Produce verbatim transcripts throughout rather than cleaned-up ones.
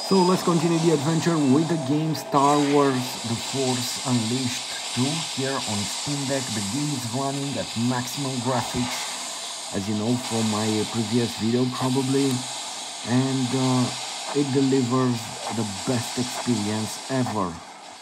So let's continue the adventure with the game Star Wars The Force Unleashed two here on Steam Deck. The game is running at maximum graphics, as you know from my previous video probably, and uh, it delivers the best experience ever.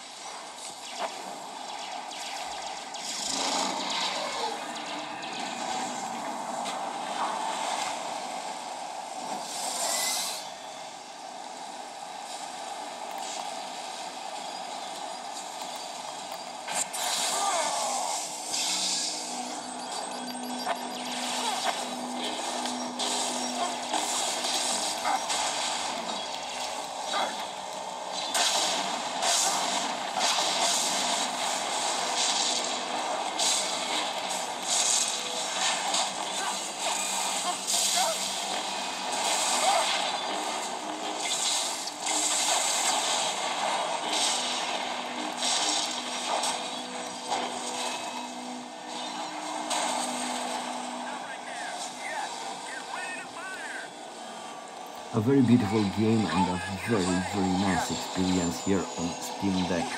A very beautiful game and a very, very nice experience here on Steam Deck.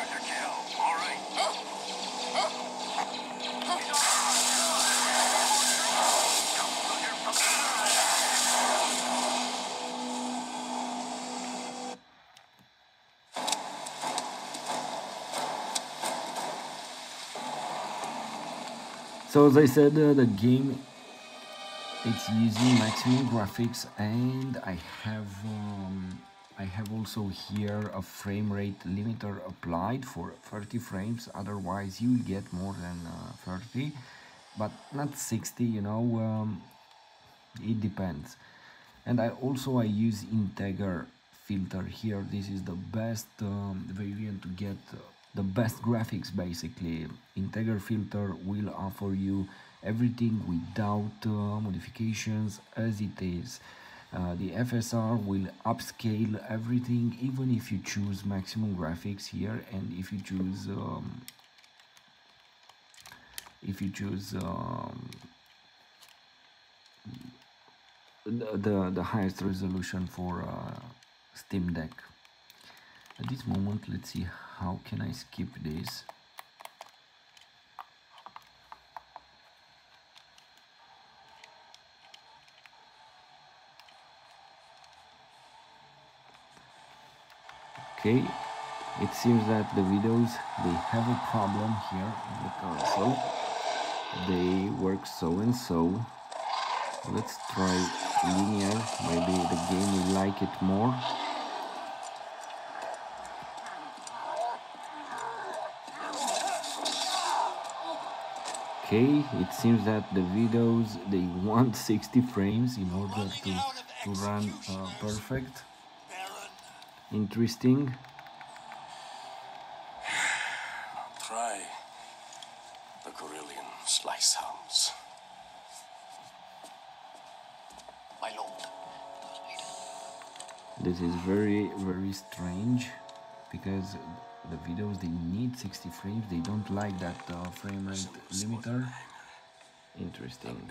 So as I said, uh, the game it's using maximum graphics, and I have um, I have also here a frame rate limiter applied for thirty frames. Otherwise you will get more than uh, thirty, but not sixty, you know. Um, it depends. And I also I use Integer filter here. This is the best um, variant to get uh, the best graphics basically. Integer filter will offer you everything without uh, modifications as it is. Uh, the F S R will upscale everything, even if you choose maximum graphics here, and if you choose um, if you choose um, the, the the highest resolution for uh, Steam Deck. At this moment, let's see how can I skip this. Okay, it seems that the videos, they have a problem here in the console. They work so and so. Let's try linear, maybe the game will like it more. Okay, it seems that the videos, they want sixty frames in order to, to run uh, perfect. Interesting. Try the Corellian slice hounds. My lord. This is very, very strange, because the videos, they need sixty frames. They don't like that uh, frame rate limiter. Interesting.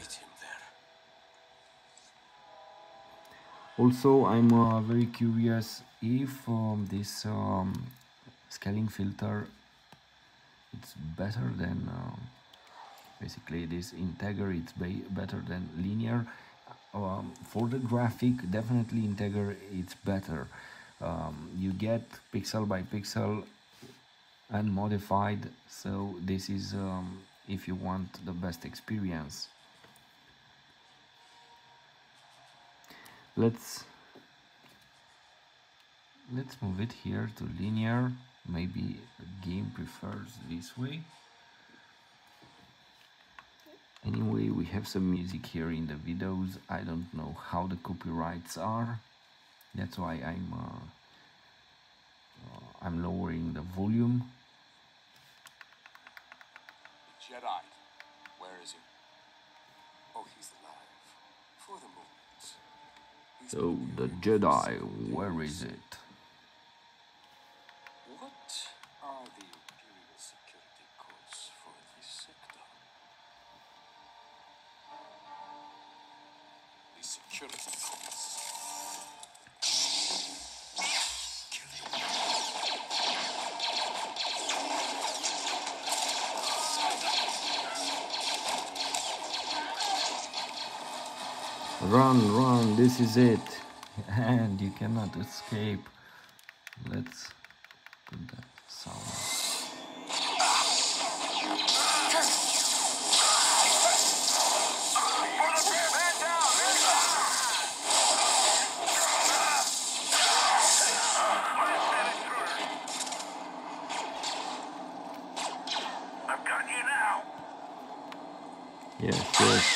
Also, I'm uh, very curious if um, this um, scaling filter it's better than uh, basically this Integer. It's better than linear. Um, for the graphic, definitely Integer it's better. Um, you get pixel by pixel unmodified, so this is um, if you want the best experience. Let's let's move it here to linear. Maybe the game prefers this way. Anyway, we have some music here in the videos. I don't know how the copyrights are. That's why I'm uh, uh, I'm lowering the volume. Jedi, where is he? Oh, he's alive. For the moment. So the Jedi, where is it? What are the Imperial security codes for this sector? The security codes. Run, run, this is it. And you cannot escape. Let's put that sound. Yes, yes.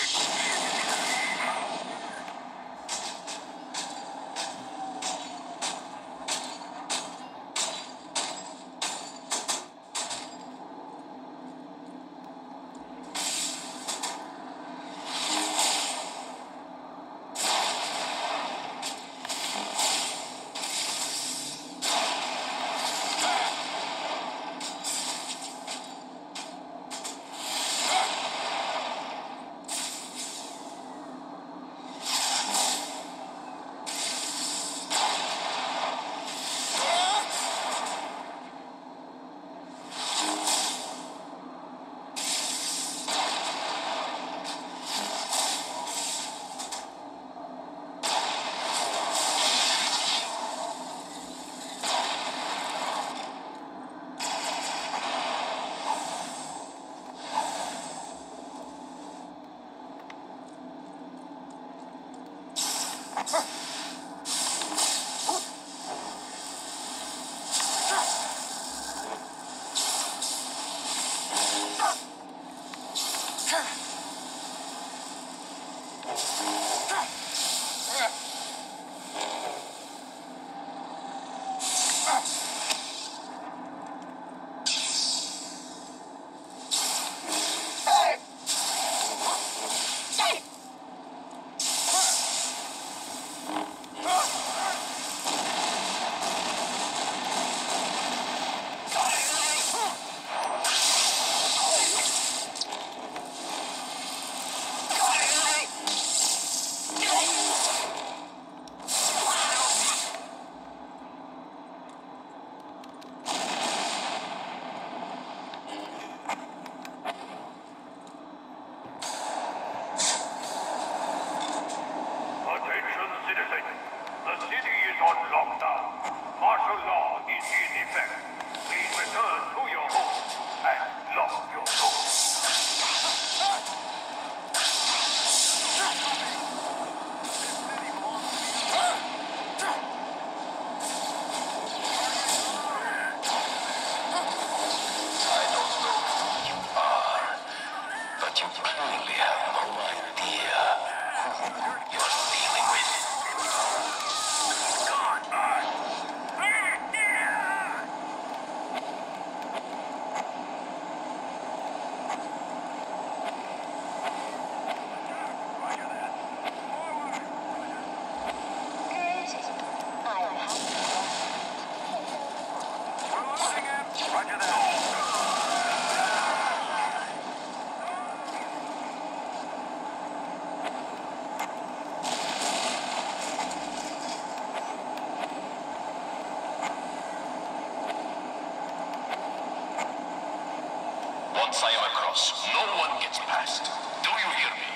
Once I am across, no one gets past. Do you hear me?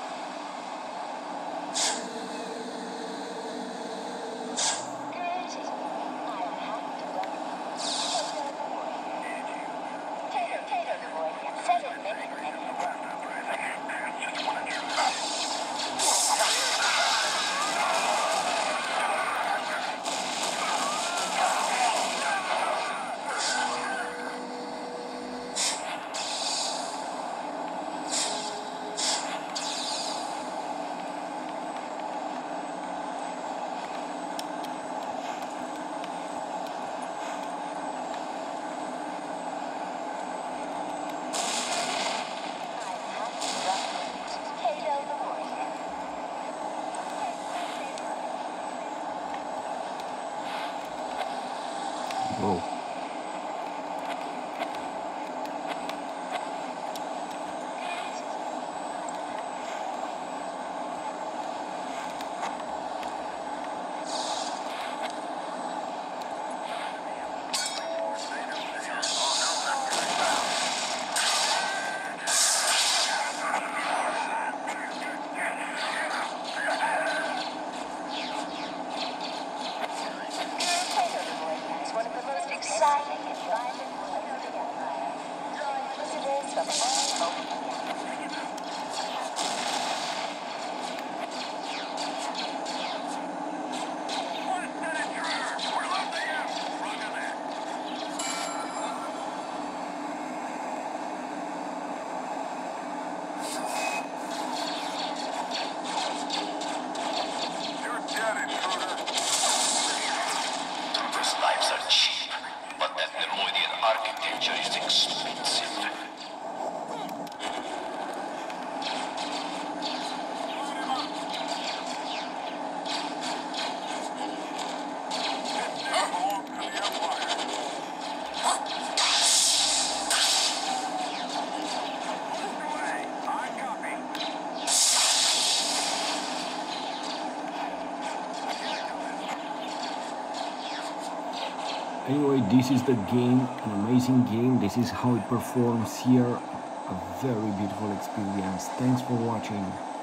Whoa. drives are cheap, but that Nemoidian architecture is expensive. Anyway, this is the game, an amazing game. This is how it performs here. A very beautiful experience. Thanks for watching.